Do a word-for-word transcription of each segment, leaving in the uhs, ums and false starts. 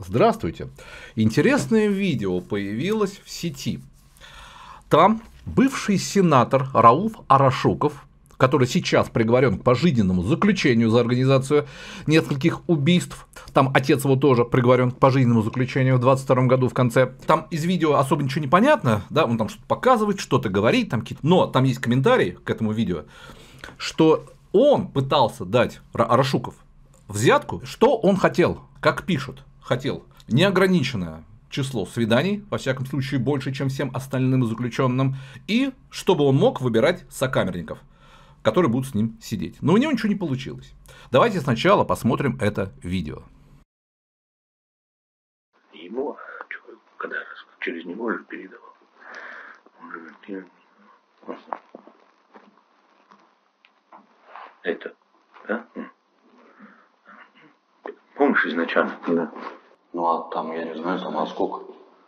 Здравствуйте. Интересное видео появилось в сети. Там бывший сенатор Рауф Арашуков, который сейчас приговорен к пожизненному заключению за организацию нескольких убийств. Там отец его тоже приговорен к пожизненному заключению в двадцать втором году в конце. Там из видео особо ничего не понятно, да, он там что-то показывает, что-то говорит, там какие-то... но там есть комментарий к этому видео, что он пытался дать, Арашуков, взятку, что он хотел, как пишут, хотел неограниченное число свиданий, во всяком случае больше, чем всем остальным заключенным, и чтобы он мог выбирать сокамерников, которые будут с ним сидеть. Но у него ничего не получилось. Давайте сначала посмотрим это видео. Ему, когда через него же передавал. Это, да? Помнишь изначально? Да. Ну а там, я не знаю, там а сколько?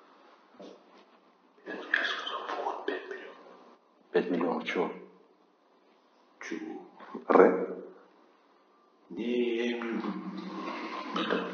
Я сказал, вот пять миллионов. Пять миллионов чего? Чего? Р? Не, я имею в виду.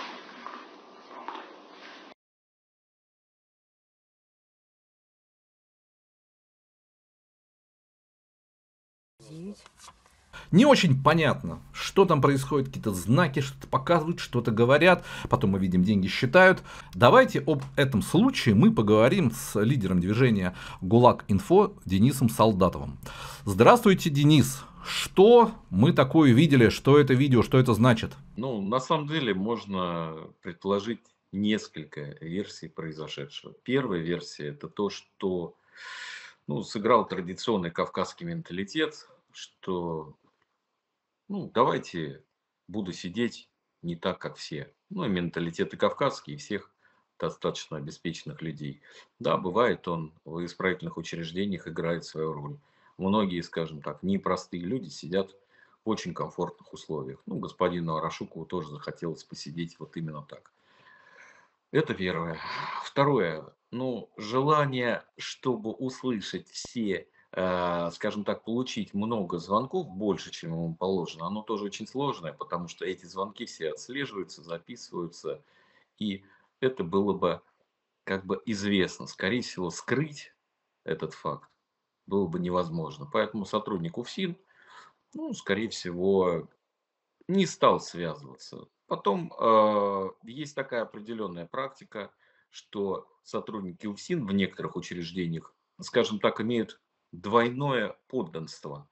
Не очень понятно, что там происходит, какие-то знаки, что-то показывают, что-то говорят, потом мы видим, деньги считают. Давайте об этом случае мы поговорим с лидером движения ГУЛАГ-Инфо Денисом Солдатовым. Здравствуйте, Денис. Что мы такое видели, что это видео, что это значит? Ну, на самом деле можно предположить несколько версий произошедшего. Первая версия — это то, что ну, сыграл традиционный кавказский менталитет, что ну, давайте буду сидеть не так, как все. Ну, и менталитеты кавказские, и всех достаточно обеспеченных людей. Да, бывает, он в исправительных учреждениях играет свою роль. Многие, скажем так, непростые люди сидят в очень комфортных условиях. Ну, господину Арашукову тоже захотелось посидеть вот именно так. Это первое. Второе. Ну, желание, чтобы услышать все, э, скажем так, получить много звонков, больше, чем ему положено, оно тоже очень сложное, потому что эти звонки все отслеживаются, записываются, и это было бы как бы известно. Скорее всего, скрыть этот факт было бы невозможно. Поэтому сотрудник УФСИН, ну, скорее всего, не стал связываться. Потом э, есть такая определенная практика, что сотрудники УФСИН в некоторых учреждениях, скажем так, имеют двойное подданство.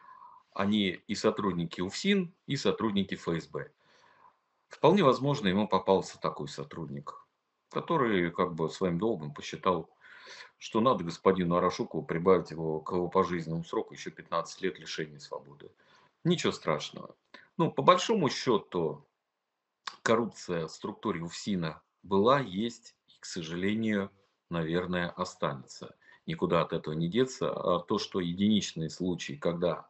Они и сотрудники УФСИН, и сотрудники ФСБ. Вполне возможно, ему попался такой сотрудник, который как бы своим долгом посчитал, что надо господину Арашукову прибавить его к его пожизненному сроку еще пятнадцать лет лишения свободы. Ничего страшного. Ну, по большому счету, коррупция в структуре УФСИНа была, есть и, к сожалению, наверное, останется. Никуда от этого не деться. А то, что единичные случаи, когда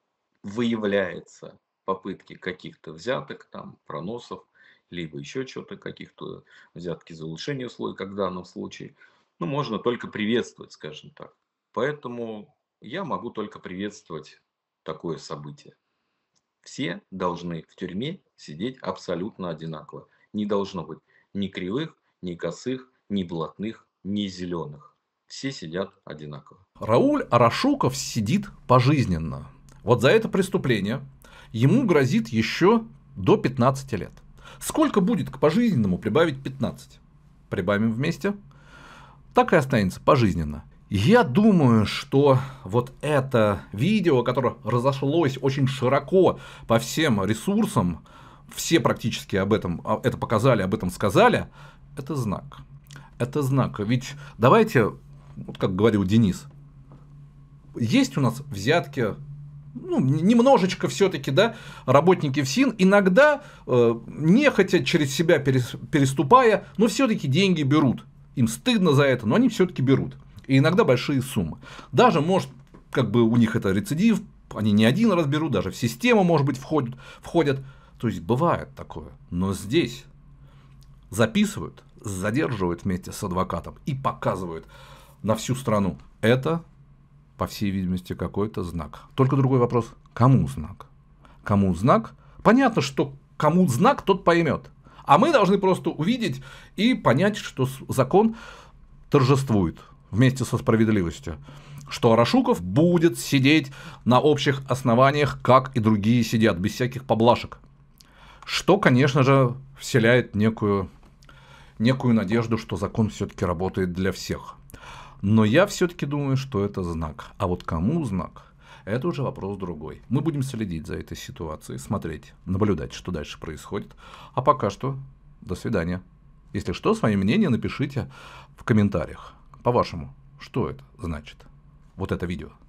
выявляются попытки каких-то взяток, там, проносов, либо еще что-то, каких-то взятки за улучшение условий, как в данном случае, ну, можно только приветствовать, скажем так. Поэтому я могу только приветствовать такое событие. Все должны в тюрьме сидеть абсолютно одинаково. Не должно быть ни кривых, ни косых, ни блатных, ни зеленых. Все сидят одинаково. Рауль Арашуков сидит пожизненно. Вот за это преступление ему грозит еще до пятнадцати лет. Сколько будет к пожизненному прибавить пятнадцать? Прибавим вместе. Так и останется пожизненно. Я думаю, что вот это видео, которое разошлось очень широко по всем ресурсам, все практически об этом это показали, об этом сказали, это знак. Это знак. Ведь давайте, вот как говорил Денис, есть у нас взятки, ну, немножечко все-таки, да, работники ФСИН иногда, э, нехотя через себя переступая, но все-таки деньги берут. Им стыдно за это, но они все-таки берут. И иногда большие суммы. Даже, может, как бы у них это рецидив, они не один раз берут, даже в систему, может быть, входят. входят. То есть бывает такое. Но здесь записывают, задерживают вместе с адвокатом и показывают на всю страну. Это, по всей видимости, какой-то знак. Только другой вопрос. Кому знак? Кому знак? Понятно, что кому знак, тот поймет. А мы должны просто увидеть и понять, что закон торжествует вместе со справедливостью. Что Арашуков будет сидеть на общих основаниях, как и другие сидят, без всяких поблажек. Что, конечно же, вселяет некую, некую надежду, что закон все-таки работает для всех. Но я все-таки думаю, что это знак. А вот кому знак, это уже вопрос другой. Мы будем следить за этой ситуацией, смотреть, наблюдать, что дальше происходит. А пока что, до свидания. Если что, свое мнение напишите в комментариях. По-вашему, что это значит? Вот это видео.